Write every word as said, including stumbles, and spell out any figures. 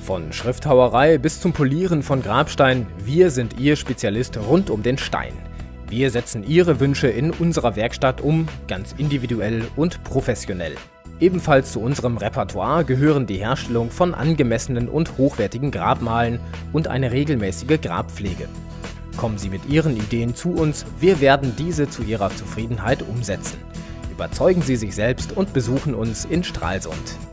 Von Schrifthauerei bis zum Polieren von Grabstein, wir sind Ihr Spezialist rund um den Stein. Wir setzen Ihre Wünsche in unserer Werkstatt um, ganz individuell und professionell. Ebenfalls zu unserem Repertoire gehören die Herstellung von angemessenen und hochwertigen Grabmalen und eine regelmäßige Grabpflege. Kommen Sie mit Ihren Ideen zu uns, wir werden diese zu Ihrer Zufriedenheit umsetzen. Überzeugen Sie sich selbst und besuchen uns in Stralsund.